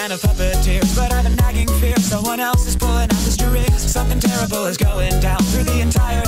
kind of puppeteers, but I've a nagging fear someone else is pulling out the strings. Something terrible is going down through the entire